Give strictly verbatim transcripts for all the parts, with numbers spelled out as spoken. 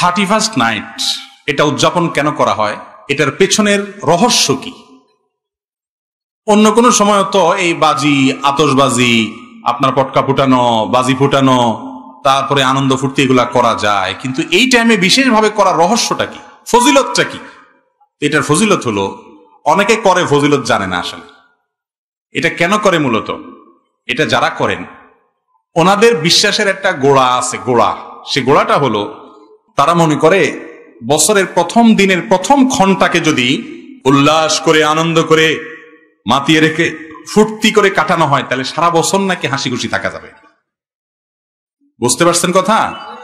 Thirty first night এটা উদযাপন কেন করা হয়, এটার পেছনের রহস্য কি? অন্য কোনো সময় তো এই বাজি, আতশবাজি, আপনার পটকা ফুটানো, বাজি ফুটানো, তারপরে আনন্দ ফুর্তি এগুলা করা যায়, কিন্তু এই টাইমে বিশেষভাবে করার রহস্যটা কি, ফজিলতটা কি? এটার ফজিলত হলো, অনেকে করে ফজিলত জানে না আসলে এটা কেন করে। মূলত এটা যারা করেন ওনাদের বিশ্বাসের একটা গোড়া আছে, গোড়া। সে গোড়াটা হলো তারা মনে করে বছরের প্রথম দিনের প্রথম ক্ষণটাকে যদি উল্লাস করে, আনন্দ করে, মাতিয়ে রেখে ফুর্তি করে কাটানো হয়, তাহলে সারা বছর নাকি হাসি খুশি থাকা যাবে। বুঝতে পারছেন কথা?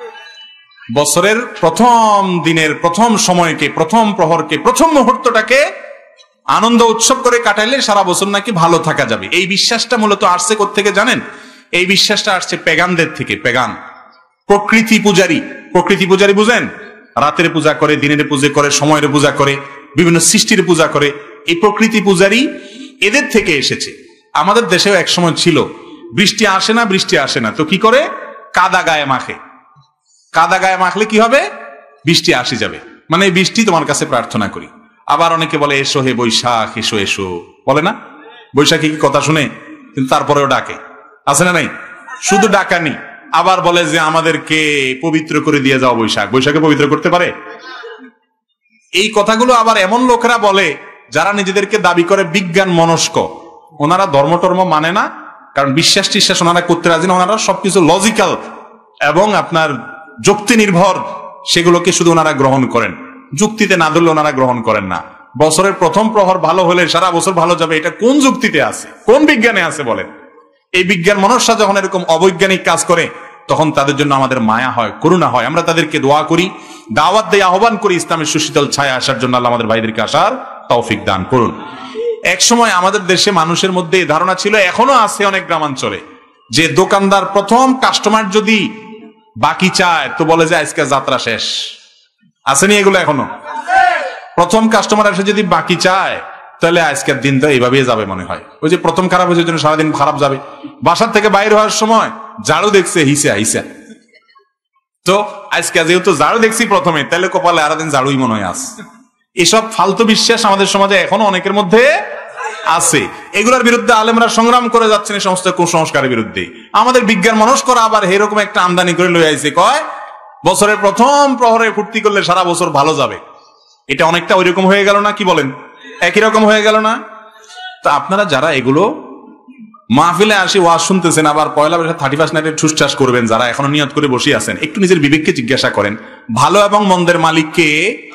বছরের প্রথম দিনের প্রথম সময়কে, প্রথম প্রহরকে, প্রথম মুহূর্তটাকে আনন্দ উৎসব করে কাটাইলে সারা বছর নাকি ভালো থাকা যাবে। এই বিশ্বাসটা মূলত আসছে কোত্থেকে জানেন? এই বিশ্বাসটা আসছে পেগানদের থেকে। পেগান, প্রকৃতি পূজারী। প্রকৃতি পূজারী বুঝেন? রাতের পূজা করে, দিনের পূজা করে, সময়ের পূজা করে, বিভিন্ন সৃষ্টির পূজা করে। এই প্রকৃতি পূজারী এদের থেকে এসেছে। আমাদের দেশেও এক সময় ছিল, বৃষ্টি আসে না, বৃষ্টি আসে না, তো কি করে? কাদা গায়ে মাখে। কাদা গায়ে মাখলে কি হবে? বৃষ্টি আসে যাবে, মানে বৃষ্টি তোমার কাছে প্রার্থনা করি। আবার অনেকে বলে এসো হে বৈশাখ, এসো এসো, বলে না? বৈশাখী কি কথা শুনে, কিন্তু তারপরেও ডাকে, আছে না নাই? শুধু ডাকানি, আবার বলে যে আমাদেরকে পবিত্র করে দিয়ে যাও বৈশাখ। বৈশাখে পবিত্র করতে পারে? এই কথাগুলো আবার এমন লোকেরা বলে যারা নিজেদেরকে দাবি করে বিজ্ঞান মনস্ক। ওনারা ধর্ম টর্ম মানে না, কারণ বিশ্বাস টিশ্বাস ওনারা করতে রাজি না। ওনারা সবকিছু লজিক্যাল এবং আপনার যুক্তি নির্ভর, সেগুলোকে শুধু ওনারা গ্রহণ করেন, যুক্তিতে না ধরলে ওনারা গ্রহণ করেন না। বছরের প্রথম প্রহর ভালো হলে সারা বছর ভালো যাবে, এটা কোন যুক্তিতে আছে, কোন বিজ্ঞানে আছে বলেন? এই বিজ্ঞান মনস্যা যখন এরকম অবৈজ্ঞানিক কাজ করে, তখন তাদের জন্য আমাদের মায়া হয়, করুণা হয়। আমরা তাদেরকে দোয়া করি, দাওয়াত দিয়ে আহ্বান করি ইসলামের সুশীতল ছায়া আসার জন্য। আল্লাহ আমাদের ভাইদেরকে আসার তৌফিক দান করুন। এক সময় আমাদের দেশে মানুষের মধ্যে এই ধারণা ছিল, এখনো আছে অনেক গ্রামাঞ্চলে, যে দোকানদার প্রথম কাস্টমার যদি বাকি চায় তো বলে যে আজকে যাত্রা শেষ। আসেনি এগুলো এখনো? প্রথম কাস্টমার এসে যদি বাকি চায়, তাহলে আজকের দিন তো এইভাবেই যাবে মনে হয়। ওই যে প্রথম খারাপ হয়েছে জন্য সারাদিন খারাপ যাবে। বাসার থেকে বাইরে হওয়ার সময় ঝাড়ু দেখছে হিসা হিসা, তো আজকে যেহেতু ঝাড়ু দেখছি প্রথমে, তাহলে কপালে আরাদিন ঝাড়ুই মনে হয় আস। এসব ফালতু বিশ্বাস আমাদের সমাজে এখনো অনেকের মধ্যে আছে। এগুলোর বিরুদ্ধে আলেমরা সংগ্রাম করে যাচ্ছেন, এই সমস্ত কুসংস্কারের বিরুদ্ধে। আমাদের বিজ্ঞান মনস্করা আবার এরকম একটা আমদানি করে লয়ে আইছে, কয় বছরের প্রথম প্রহরে ফুর্তি করলে সারা বছর ভালো যাবে। এটা অনেকটা ওই রকম হয়ে গেল না? কি বলেন? একই রকম হয়ে গেল না? তা আপনারা যারা এগুলো মাহফিলে আসি ওয়াজ শুনতেছেন, আবার পয়লা বৈশাখ থার্টি ফার্স্ট নাইটে ঠুসঠাস করবেন, যারা এখনো নিয়ত করে বসে আছেন, একটু নিজের বিবেককে জিজ্ঞাসা করেন, ভালো এবং মন্দের মালিককে।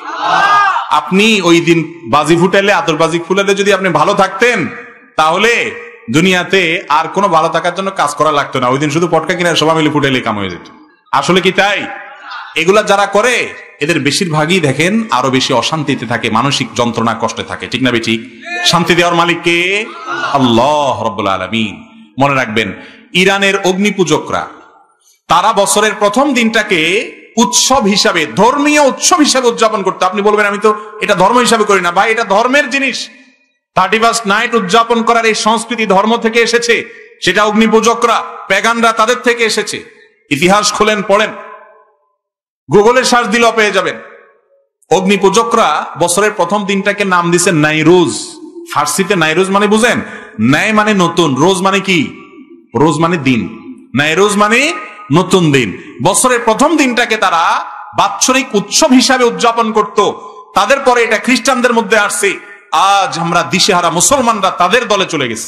আপনি ওই দিন বাজি ফুটাইলে, আতশবাজি ফুটাইলে যদি আপনি ভালো থাকতেন, তাহলে দুনিয়াতে আর কোনো ভালো থাকার জন্য কাজ করা লাগতো না। ওই দিন শুধু পটকা কিনে সবাই মিলে ফুটাইলে কাম হয়ে যেত। আসলে কি তাই? এগুলা যারা করে এদের বেশিরভাগই দেখেন আরো বেশি অশান্তিতে থাকে, মানসিক যন্ত্রণা কষ্টে থাকে, ঠিক না বেঠিক? শান্তি দেওয়ার মালিক কে? আল্লাহ রাব্বুল আলামিন। মনে রাখবেন, ইরানের অগ্নি পূজকরা তারা বছরের প্রথম দিনটাকে উৎসব হিসাবে, ধর্মীয় উৎসব হিসাবে উদযাপন করতে। আপনি বলবেন আমি তো এটা ধর্ম হিসাবে করি না। ভাই, এটা ধর্মের জিনিস। থার্টি ফার্স্ট নাইট উদযাপন করার এই সংস্কৃতি ধর্ম থেকে এসেছে। সেটা অগ্নি পূজকরা, পেগানরা, তাদের থেকে এসেছে। ইতিহাস খোলেন, পড়েন, গুগলে সার্চ দিলেও পেয়ে যাবেন। অগ্নি পূজকরা বছরের প্রথম দিনটাকে নাম দিছে নাইরোজ। ফার্সিতে নাইরোজ মানে বুঝেন? নাই মানে নতুন, রোজ মানে কি? রোজ মানে দিন, নাইরোজ মানে নতুন দিন। বছরের প্রথম দিনটাকে তারা বাৎসরিক উৎসব হিসাবে উদযাপন করত। তাদের পরে এটা খ্রিস্টানদের মধ্যে আসছে। আজ আমরা দিশেহারা মুসলমানরা তাদের দলে চলে গেছে।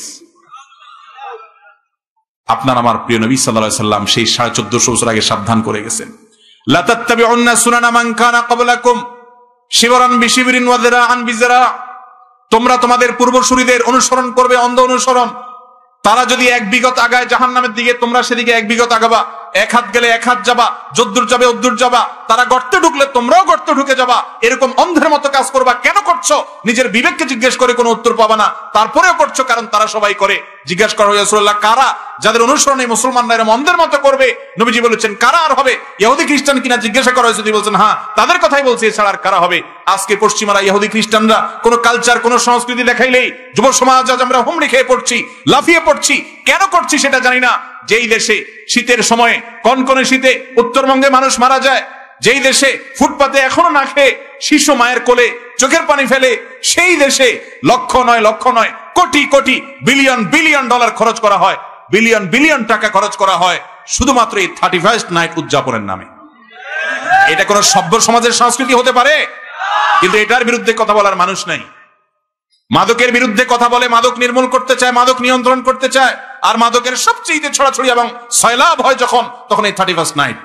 আপনার আমার প্রিয় নবী সাল্লাল্লাহু আলাইহি সাল্লাম সেই সাড়ে চোদ্দশো বছর আগে সাবধান করে গেছেন, লা তাত্তাবিউন্না সুনানা মান কানা ক্বাবলাকুম শিবরান বিশিবরিন ওয়া যিরাআন বিযিরা। তোমরা তোমাদের পূর্বসূরীদের অনুসরণ করবে, অন্ধ অনুসরণ। তারা যদি এক বিগত আগায় জাহান্নামের দিকে, তোমরা সেদিকে এক বিগত আগাবা। এক হাত গেলে এক হাত যাবা, যদ্দূর যাবে অদ্দূর যাবা। তারা গর্তে ঢুকলে তোমরাও গর্তে ঢুকে যাবা। এরকম অন্ধের মতো কাজ করবা। কেন করছো? নিজের বিবেককে জিজ্ঞেস করে কোনো উত্তর পাবা না, তারপরেও করছো কারণ তারা সবাই করে। জিজ্ঞাসা করা হয়, রাসূলুল্লাহ, কারা যাদের অনুসরণে মুসলমানরা এরকম অন্ধের মতো করবে? নবীজি বলেছেন, কারা আর হবে? ইহুদি খ্রিস্টান কিনা জিজ্ঞাসা করা হয়েছে, তিনি বলছেন হ্যাঁ, তাদের কথাই বলছি, এছাড়া আর কারা হবে? আজকে পশ্চিমারা, ইহুদি খ্রিস্টানরা কোনো কালচার, কোনো সংস্কৃতি দেখাইলেই যুব সমাজ আজ আমরা হুমড়ি খেয়ে পড়ছি, লাফিয়ে পড়ছি। কেন করছি সেটা জানি না। যেই দেশে শীতের সময়ে, কনকনে শীতে উত্তরবঙ্গে মানুষ মারা যায়, যেই দেশে ফুটপাতে এখনো না খেয়ে শিশু মায়ের কোলে চোখের পানি ফেলে, সেই দেশে লক্ষ নয় লক্ষ নয় crore crore billion billion dollar খরচ করা হয়, বিলিয়ন বিলিয়ন টাকা খরচ করা হয় শুধুমাত্র এই থার্টি ফার্স্ট নাইট উদযাপনের নামে। এটা কোন সভ্য সমাজের সংস্কৃতি হতে পারে? কিন্তু এটার বিরুদ্ধে কথা বলার মানুষ নাই। মাদকের বিরুদ্ধে কথা বলে, মাদক নির্মূল করতে চায়, মাদক নিয়ন্ত্রণ করতে চায়, আর মাদকের সবচেয়ে ছড়াছড়ি এবং সয়লাভ হয় যখন, তখন এই থার্টি ফার্স্ট নাইট।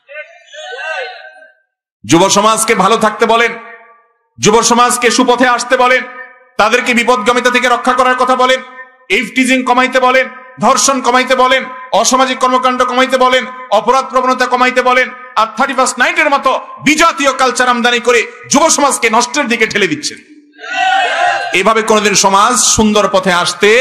যুব সমাজকে ভালো থাকতে বলেন, যুব সমাজকে সুপথে আসতে বলেন, তাদেরকে বিপদগামিতা থেকে রক্ষা করার কথা বলেন, ইফটিজিং কমাইতে বলেন, ধর্ষণ কমাইতে বলেন, অসামাজিক কর্মকাণ্ড কমাইতে বলেন, অপরাধ প্রবণতা কমাইতে বলেন, আর থার্টি ফার্স্ট নাইটের মতো বিজাতীয় কালচার আমদানি করে যুব সমাজকে নষ্টের দিকে ঠেলে দিচ্ছেন। এভাবে কোনদিন সমাজ সুন্দর পথে আসতে,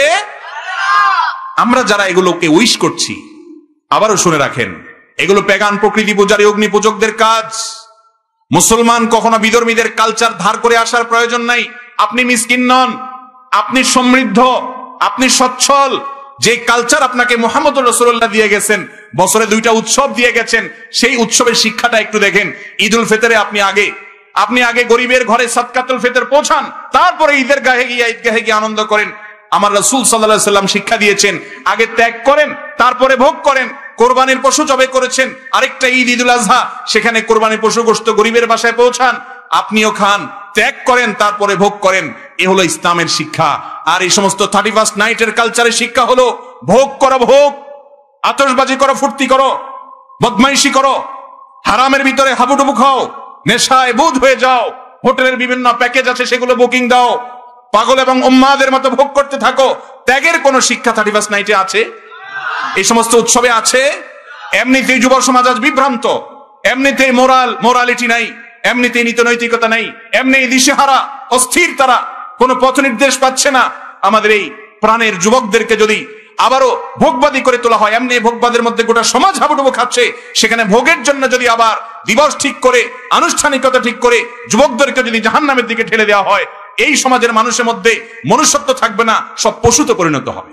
আমরা যারা এগুলোকে উইশ করছি, আবারও শুনে রাখেন, এগুলো পেগান প্রকৃতি পূজারী অগ্নি পূজকদের কাজ। মুসলমান কখনো বিধর্মীদের কালচার ধার করে আসার প্রয়োজন নাই। আপনি মিসকিন নন, আপনি সমৃদ্ধ, আপনি সচ্ছল। যে কালচার আপনাকে মুহাম্মদুর রাসূলুল্লাহ দিয়ে গেছেন, বছরে দুইটা উৎসব দিয়ে গেছেন, সেই উৎসবের শিক্ষাটা একটু দেখেন। ঈদুল ফিতরে আপনি আগে আপনি আগে গরিবের ঘরে সাদকাতুল ফিতর পৌঁছান, তারপরে ঈদের গাহে গিয়ে ঈদগাহে গিয়ে আনন্দ করেন। আমার রাসূল সাল্লাল্লাহু আলাইহি সাল্লাম শিক্ষা দিয়েছেন, আগে ত্যাগ করেন, তারপরে ভোগ করেন। কোরবানির পশু জবে করেছেন, আরেকটা ঈদ ঈদুল আজহা, সেখানে কোরবানির পশু গোশত গরিবের বাসায় পৌঁছান, আপনিও খান, ত্যাগ করেন, তারপরে ভোগ করেন। এ হলো ইসলামের শিক্ষা। আর এই সমস্ত থার্টি ফার্স্ট নাইটের কালচারের শিক্ষা হলো ভোগ করো, ভোগ, আতশবাজি করো, ফুর্তি করো, বদমাইশি করো, হারামের ভিতরে হাবুডুবু খাও, নেশায় বুধ হয়ে যাও, হোটেলের বিভিন্ন প্যাকেজ আছে সেগুলো বুকিং দাও, পাগল এবং উম্মাদের মতো ভোগ করতে থাকো। ত্যাগের কোন শিক্ষা থার্টি ফার্স্ট নাইটে আছে? এই সমস্ত উৎসবে আছে? এমনিতেই যুব সমাজ আজ বিভ্রান্ত, এমনিতেই মোরাল মোরালিটি নাই, এমনিতেই নীতি নৈতিকতা নাই, এমনি দিশেহারা, অস্থির, তারা কোনো পথ নির্দেশ পাচ্ছে না। আমাদের এই প্রাণের যুবকদেরকে যদি আবারও ভোগবাদী করে তোলা হয়, এমনি ভোগবাদের মধ্যে গোটা সমাজ হাবুডুবু খাচ্ছে, সেখানে ভোগের জন্য যদি আবার দিবস ঠিক করে, আনুষ্ঠানিকতা ঠিক করে যুবকদেরকে যদি জাহান্নামের দিকে ঠেলে দেওয়া হয়, এই সমাজের মানুষের মধ্যে মনুষ্যত্ব থাকবে না, সব পশুতে পরিণত হবে।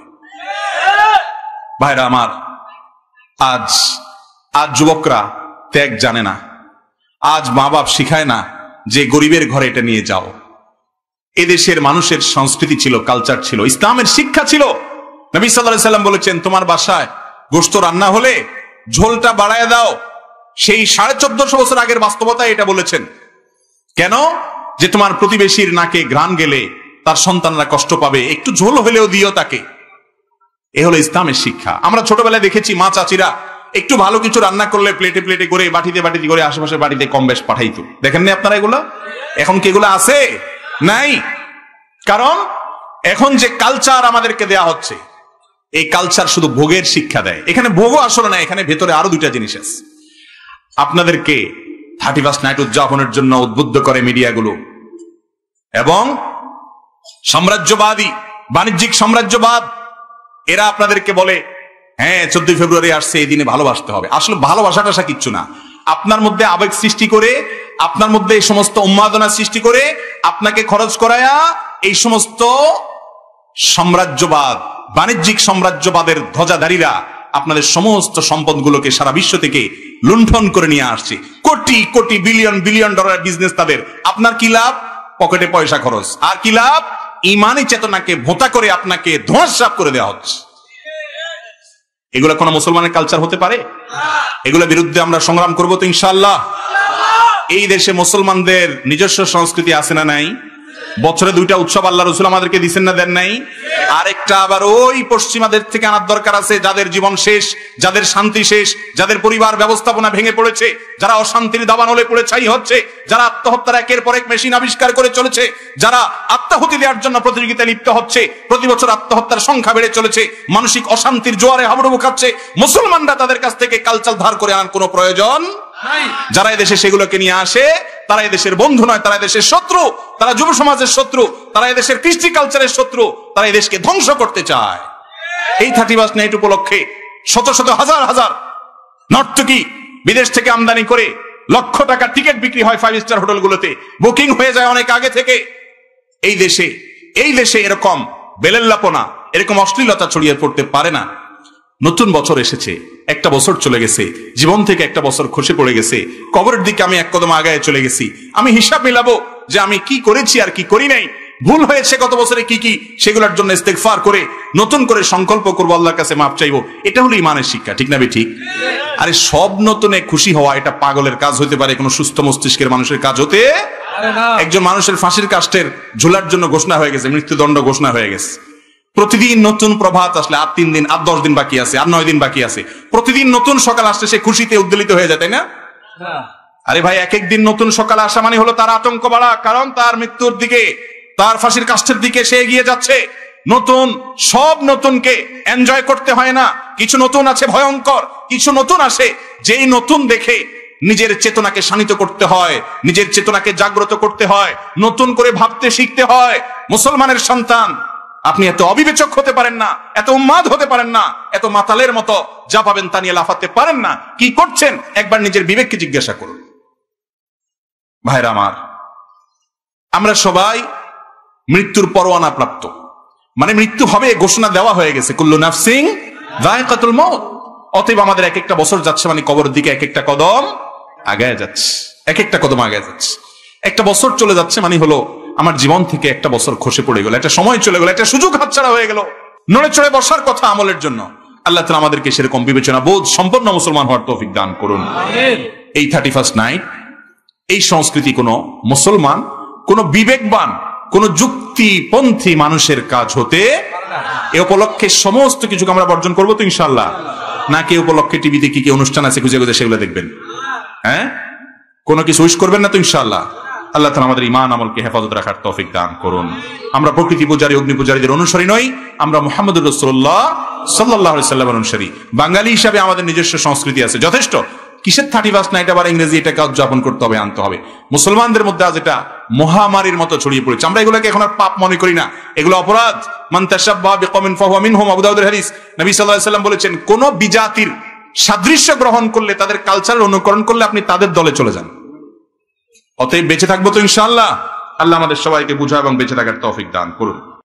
ভাইরা আমার, আজ আজ যুবকরা ত্যাগ জানে না। আজ মা বাপ শিখায় না যে গরিবের ঘরে এটা নিয়ে যাও। এদেশের মানুষের সংস্কৃতি ছিল, কালচার ছিল, ইসলামের শিক্ষা ছিল। নবী সাল্লাল্লাহু আলাইহি সাল্লাম বলেছেন, তোমার বাসায় গোশত রান্না হলে ঝোলটা বাড়ায় দাও। সেই সাড়ে চোদ্দশো বছর আগের বাস্তবতা এটা বলেছেন। কেন? যে তোমার প্রতিবেশীর নাকে ঘ্রাণ গেলে তার সন্তানরা কষ্ট পাবে, একটু ঝোল হলেও দিও তাকে। এ হলো ইসলামের শিক্ষা। আমরা ছোটবেলায় দেখেছি মা চাচিরা একটু ভালো কিছু রান্না করলে প্লেটে প্লেটে করে, বাটিতে বাটিতে করে আশেপাশের বাড়িতে কম বেশ পাঠাইতো। দেখেন না আপনারা এগুলো? এখন কি এগুলো আছে? নাই। কারণ এখন যে কালচার আমাদেরকে দেয়া হচ্ছে, এই কালচার শুধু ভোগের শিক্ষা দেয়। এখানে ভোগও আসলে না, এখানে ভেতরে আরো দুইটা জিনিস আছে। আপনাদেরকে থার্টি ফার্স্ট নাইট উদযাপনের জন্য উদ্বুদ্ধ করে মিডিয়াগুলো, এবং সাম্রাজ্যবাদী বাণিজ্যিক সাম্রাজ্যবাদ, এরা আপনাদেরকে বলে, হ্যাঁ চোদ্দই ফেব্রুয়ারি আসছে, এই দিনে ভালোবাসতে হবে। আসলে ভালোবাসাটা আসা কিচ্ছু না। আপনার মধ্যে আবেগ সৃষ্টি করে, আপনার মধ্যে এই সমস্ত উন্মাদনা সৃষ্টি করে, আপনাকে খরচ করায়া এই সমস্ত সাম্রাজ্যবাদ, বাণিজ্যিক সাম্রাজ্যবাদের ধ্বজাধারীরা আপনাদের সমস্ত সম্পদগুলোকে সারা বিশ্ব থেকে লুণ্ঠন করে নিয়ে আসছে। Crore crore billion billion dollar business তাদের। আপনার কি লাভ? পকেটে পয়সা খরচ। আর কি লাভ? ইমানি চেতনাকে ভোঁতা করে আপনাকে ধোঁয়াশাপ করে দেওয়া হচ্ছে। এগুলো কোন মুসলমানের কালচার হতে পারে? এগুলোর বিরুদ্ধে আমরা সংগ্রাম করবো তো ইনশাআল্লাহ। এই দেশে মুসলমানদের নিজস্ব সংস্কৃতি আছে না নাই? বছরে দুইটা উৎসব আল্লাহ রাসূল আমাদেরকে দিচ্ছেন না, দেন নাই? আরেকটা আবার ওই পশ্চিমাদের থেকে আনার দরকার আছে, যাদের জীবন শেষ, যাদের শান্তি শেষ, যাদের পরিবার ব্যবস্থাপনা ভেঙে পড়েছে, যারা অশান্তির দাবানলে পড়ে ছাই হচ্ছে, যারা আত্মহত্যার একের পর এক মেশিন আবিষ্কার করে চলেছে, যারা আত্মাহুতি দেওয়ার জন্য প্রতিযোগিতায় লিপ্ত হচ্ছে, প্রতি বছর আত্মহত্যার সংখ্যা বেড়ে চলেছে, মানসিক অশান্তির জোয়ারে হাবুডুবু খাচ্ছে। মুসলমানরা তাদের কাছ থেকে কালচার ধার করে আনার কোনো প্রয়োজন নাই। যারা এদেশে সেগুলোকে নিয়ে আসে, তারা এদেশের বন্ধু নয়, তারা এদেশের শত্রু, তারা যুব সমাজের শত্রু, তারা এদেশের কৃষ্টি কালচারের শত্রু, তারা এদেশকে ধ্বংস করতে চায়। এই থার্টি ফার্স্ট নাইট উপলক্ষে শত শত হাজার হাজার নর্তকী বিদেশ থেকে আমদানি করে লক্ষ টাকা টিকিট বিক্রি হয় ফাইভ স্টার হোটেলগুলোতে, বুকিং হয়ে যায় অনেক আগে থেকে। এই দেশে এই দেশে এরকম বেলেল্লাপনা, এরকম অশ্লীলতা ছড়িয়ে পড়তে পারে না। নতুন বছর এসেছে, একটা বছর চলে গেছে, জীবন থেকে একটা বছর খসে পড়ে গেছে, কবরের দিকে আমি এক কদম আগায় চলে গেছি। আমি হিসাব মিলাবো যে আমি কি করেছি আর কি করি নাই, ভুল হয়েছে গত বছরে কি কি, সেগুলোর জন্য ইস্তেগফার করে নতুন করে সংকল্প করবো, আল্লাহর কাছে মাপ চাইবো। এটা হলো ইমানের শিক্ষা, ঠিক না ঠিক? আরে সব নতুনে খুশি হওয়া এটা পাগলের কাজ হতে পারে, কোনো সুস্থ মস্তিষ্কের মানুষের কাজ হতে। একজন মানুষের ফাঁসির কাষ্ঠের ঝুলার জন্য ঘোষণা হয়ে গেছে, মৃত্যুদণ্ড ঘোষণা হয়ে গেছে। প্রতিদিন নতুন প্রভাত আসলে, আর তিন দিন আর দশ দিন বাকি আছে, আর নয় দিন বাকি আছে, প্রতিদিন নতুন সকাল আসলে সে খুশিতে উদ্বেলিত হয়ে যায়, তাই না? আরে ভাই, এক একদিন নতুন সকাল আসা মানে হলো তার আতঙ্ক বাড়া, কারণ তার মৃত্যুর দিকে, তার ফাঁসির কাষ্ঠের দিকে সে এগিয়ে যাচ্ছে। নতুন, সব নতুনকে এনজয় করতে হয় না, কিছু নতুন আছে ভয়ঙ্কর, কিছু নতুন আসে যেই নতুন দেখে নিজের চেতনাকে শানিত করতে হয়, নিজের চেতনাকে জাগ্রত করতে হয়, নতুন করে ভাবতে শিখতে হয়। মুসলমানের সন্তান, আপনি এত অবিবেচক হতে পারেন না, এত উন্মাদ হতে পারেন না, এত মাতালের মতো যা পাবেন তা নিয়ে লাফাতে পারেন না। কি করছেন একবার নিজের বিবেককে জিজ্ঞাসা করুন। ভাইরা আমার, আমরা সবাই মৃত্যুর পরোয়ানা প্রাপ্ত, মানে মৃত্যু হবে ঘোষণা দেওয়া হয়ে গেছে, কুল্লু নাফসিন যায়কাতুল মউত। অতএব আমাদের এক একটা বছর যাচ্ছে মানে কবরের দিকে এক একটা কদম আগায় যাচ্ছে, এক একটা কদম আগায় যাচ্ছে। একটা বছর চলে যাচ্ছে মানে হলো আমার জীবন থেকে একটা বছর খসে পড়ে গেল, একটা সময় চলে গেল, একটা সুযোগ হাতছাড়া হয়ে গেল। নড়ে চড়ে বসার কথা আমলের জন্য। আল্লাহ তাআলা আমাদেরকে সেরকম বিবেচনা বোধ সম্পন্ন মুসলমান হওয়ার তৌফিক দান করুন। এই থার্টি ফার্স্ট নাইট, এই সংস্কৃতি কোন মুসলমান, কোন বিবেকবান, কোন যুক্তিপন্থী মানুষের কাজ হতে। এ উপলক্ষে সমস্ত কিছুকে আমরা বর্জন করবো তো ইনশাল্লাহ, নাকি উপলক্ষে টিভিতে কি কি অনুষ্ঠান আছে খুঁজে খুঁজে সেগুলো দেখবেন? হ্যাঁ, কোনো কিছু উইশ করবেন না তো ইনশাল্লাহ। আল্লাহ তাআলা আমাদের ঈমান আমলকে হেফাজত রাখার তৌফিক দান করুন। আমরা প্রকৃতি পূজারী, অগ্নি পূজারীদের অনুসারী নই, আমরা মুহাম্মদুর রাসূলুল্লাহ সাল্লাল্লাহু আলাইহি ওয়াসাল্লামের অনুসারী। বাঙালি হিসাবে আমাদের নিজস্ব সংস্কৃতি আছে, যথেষ্ট। কিসের থার্টি ফার্স্ট নাইট আবার ইংরেজি এটাকে উদযাপন করতে হবে, আনতে হবে? মুসলমানদের মধ্যে আজ এটা মহামারীর মতো ছড়িয়ে পড়েছে। আমরা এগুলোকে এখন আর পাপ মনে করি না, এগুলো অপরাধ। মান তাশাব্বাহা বিকওমিন ফাহুয়া মিনহুম, আবু দাউদের হাদিস। নবী সাল্লাল্লাহু আলাইহি ওয়াসাল্লাম বলেছেন, কোন বিজাতির সাদৃশ্য গ্রহণ করলে, তাদের কালচারের অনুকরণ করলে আপনি তাদের দলে চলে যান। অতএব বেঁচে থাকবো তো ইনশাআল্লাহ। আল্লাহ আমাদের সবাইকে বুঝা এবং বেঁচে থাকার তৌফিক দান করুন।